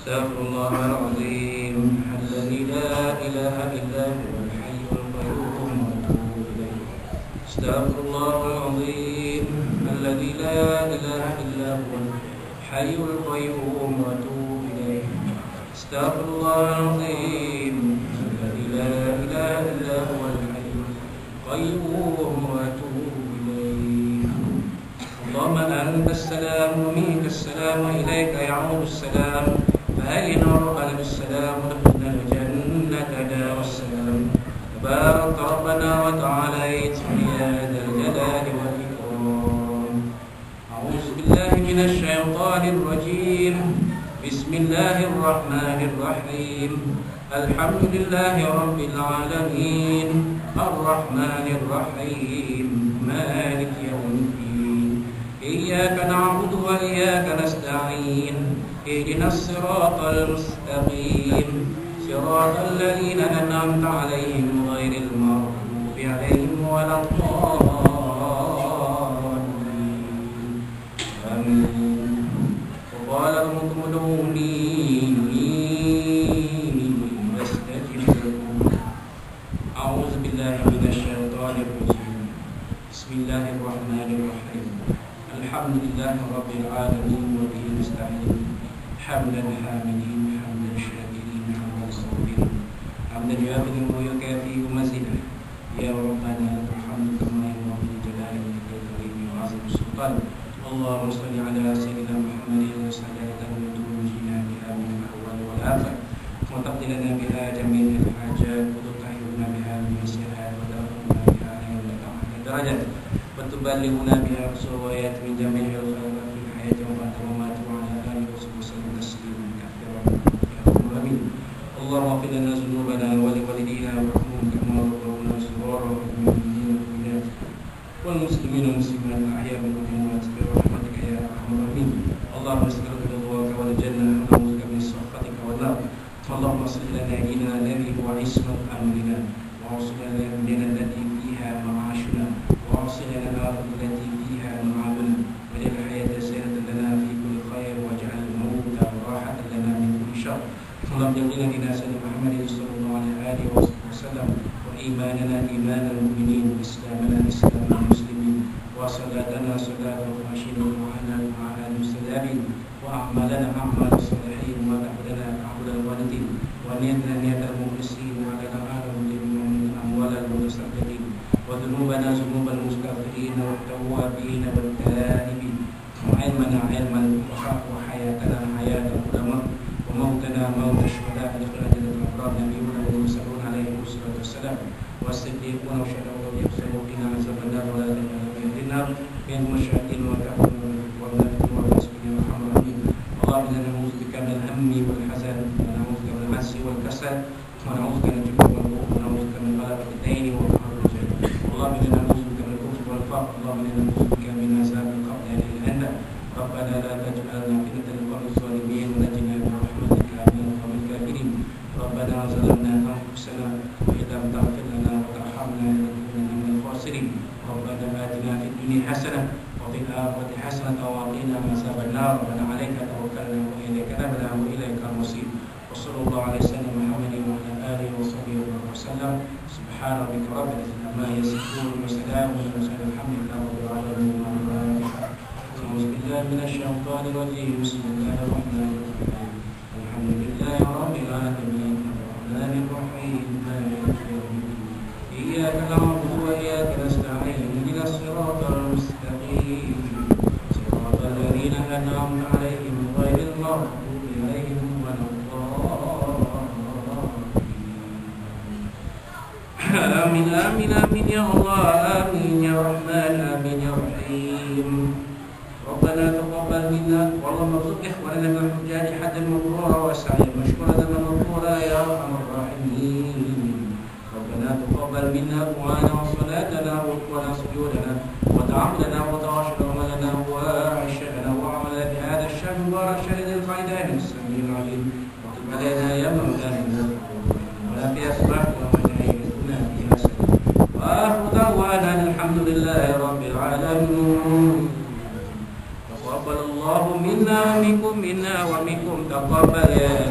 استغفر الله العظيم الذي لا إله إلا هو الحي القيوم وأتوب إليه. استغفر الله العظيم الذي لا إله إلا هو الحي القيوم وأتوب إليه. استغفر الله العظيم الذي لا إله إلا هو الحي القيوم وأتوب إليه. اللهم أنت السلام ومنك السلام وإليك يعود السلام، فأرنا ربنا بالسلام ودخلنا الجنة دار السلام. تبارك ربنا وتعاليت يا ذا الجلال والإكرام. أعوذ بالله من الشيطان الرجيم. بسم الله الرحمن الرحيم. الحمد لله رب العالمين الرحمن الرحيم مالك يوم الدين. إياك نعبد وإياك نستعين. اهدنا الصراط المستقيم صراط الذين أنعمت عليهم غير المغضوب عليهم ولا الضالين. آمين. وقال ربكم ادعوني أستجب لكم. أعوذ بالله من الشيطان الرجيم. بسم الله الرحمن الرحيم. الحمد لله رب العالمين وبه نستعين. حمدا حامدين حمدا شاكرين حمدا صابرين حمدا يوافي ويكافي مزيدا. يا ربنا لك الحمد كما ينبغي لجلال وجهك الكريم وعظيم السلطان. اللهم صل على سيدنا محمد صلاة تنجينا بها من الأهوال والآفات وتقضي لنا بها جميع الحاجات وتطهرنا بها من السيئات وترفعنا بها عندك أعلى الدرجات وتبلغنا بها رسويات من جميع الخيرات في الحياة وبعد الممات وعلى آله وصحبه وسلم تسليما كثيرا يا رب العالمين. اللهم اغفر لنا ذنوبنا ولوالدينا وارحمهم كما ربونا صغارا والمؤمنين والمؤمنات والمسلمين والمسلمات الأحياء منهم والأموات برحمتك يا أرحم الراحمين. اللهم نسألك رضاك والجنة ونعوذ بك من سخطك والنار. اللهم اصلح لنا ديننا الذي هو عصمة أمرنا واصلح لنا ديننا التي فيها معاشنا واصلح لنا الأرض التي فيها معادنا واجعل الحياة زيادة لنا في كل خير واجعل الموت راحة لنا من كل شر. اللهم جعلنا في ناس محمد صلى الله عليه وسلم وإيماننا إيمان المؤمنين وإسلامنا إسلام المسلمين وصلاتنا صلاة الخاشعين وعنا مع المستجابين وأعمالنا أعمال الصالحين وتعبدنا تعبد الوالدين ونيتنا نية المخلصين وعلى آله من أموال المتصدقين وذنوبنا ذنوب المستغفرين والتوابين والتائبين وعلمنا علم الفقهاء وحياتنا حياة العلماء وموتنا موت الشهداء لخيرة الأبرار نبينا والمرسلون عليهم الصلاة والسلام والصديقون والشهداء والصالحين عذاب النار ولا تجعلنا في النار من المشاهدين والكافرين والنبيين والرسولين والرحمن الرحيم. اللهم إنا نعوذ بك من الهم والحزن ونعوذ بك من العجز والكسل ونعوذ بك من الجبن والبخل ونعوذ بك من غلبة الدين وقهر الرجال. اللهم إنا نعوذ بك من الكفر والفقر. اللهم إنا نعوذ بك من عذاب القبر عندك. ربنا لا تجعلنا فتنة للقوم الظالمين ونجنا برحمتك من القوم الكافرين. ربنا ظلمنا أنفسنا وإن لم تغفر لنا وترحمنا لنكونن من الخاسرين. ربنا آتنا في الدنيا حسنة وفي الآخرة حسنة وقنا عذاب النار. ربنا عليك توكلنا وإليك نبنا وإليك المصير. وصلى الله على سيدنا محمد وعلى آله وصحبه وسلم. سبحان ربك رب العزة عما يصفون وسلام على المرسلين الحمد لله رب العالمين. أعوذ بالله من الشيطان الرجيم. بسم الله الرحمن الرحيم. الحمد لله رب العالمين الرحمن الرحيم مالك يوم الدين. إياك نعبد وإياك نستعين اهدنا الصراط المستقيم صراط الذين أنعمت عليهم غير المغضوب عليهم ولا الضالين. آمين آمين آمين يا الله آمين يا رحمن آمين يا رحيم. ربنا تقبل منا والله ارزق إخواننا من الحجاج حجا مبرورا وسعيا مشكورا مغفورا يا أرحم الراحمين. ربنا تقبل منا ركوعنا وصلاتنا وركوعنا سجودنا وتعبدنا وتواشرنا وعشاءنا وعملنا في هذا الشهر المبارك شهر الفائدة السميع العليم. وتب علينا يا مولانا ولا في أسماعنا ومنعنا فيها سلام. وآخر دعوانا الحمد لله رب العالمين. تقبل الله الله منا ومنكم تقبل يا